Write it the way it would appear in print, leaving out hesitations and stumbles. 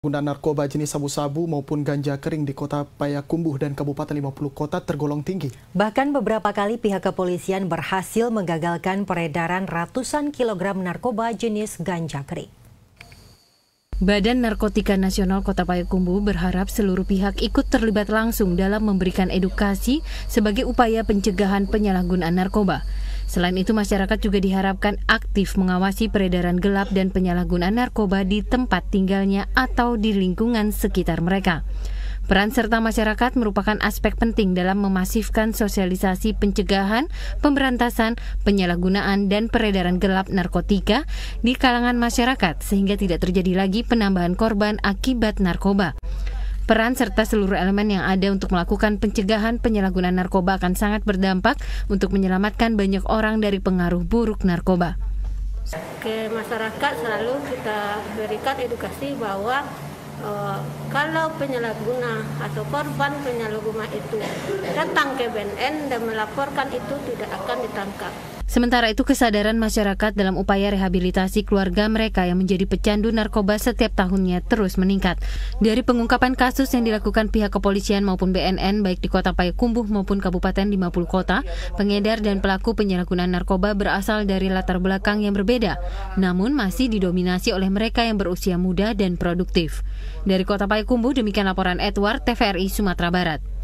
Penggunaan narkoba jenis sabu-sabu maupun ganja kering di Kota Payakumbuh dan Kabupaten 50 Kota tergolong tinggi. Bahkan beberapa kali pihak kepolisian berhasil menggagalkan peredaran ratusan kilogram narkoba jenis ganja kering. Badan Narkotika Nasional Kota Payakumbuh berharap seluruh pihak ikut terlibat langsung dalam memberikan edukasi sebagai upaya pencegahan penyalahgunaan narkoba. Selain itu, masyarakat juga diharapkan aktif mengawasi peredaran gelap dan penyalahgunaan narkoba di tempat tinggalnya atau di lingkungan sekitar mereka. Peran serta masyarakat merupakan aspek penting dalam memasifkan sosialisasi pencegahan, pemberantasan, penyalahgunaan, dan peredaran gelap narkotika di kalangan masyarakat sehingga tidak terjadi lagi penambahan korban akibat narkoba. Peran serta seluruh elemen yang ada untuk melakukan pencegahan penyalahgunaan narkoba akan sangat berdampak untuk menyelamatkan banyak orang dari pengaruh buruk narkoba. Ke masyarakat selalu kita berikan edukasi bahwa kalau penyalahguna atau korban penyalahguna itu datang ke BNN dan melaporkan itu tidak akan ditangkap. Sementara itu, kesadaran masyarakat dalam upaya rehabilitasi keluarga mereka yang menjadi pecandu narkoba setiap tahunnya terus meningkat. Dari pengungkapan kasus yang dilakukan pihak kepolisian maupun BNN baik di Kota Payakumbuh maupun Kabupaten 50 Kota, pengedar dan pelaku penyalahgunaan narkoba berasal dari latar belakang yang berbeda, namun masih didominasi oleh mereka yang berusia muda dan produktif. Dari Kota Payakumbuh, demikian laporan Edward, TVRI Sumatera Barat.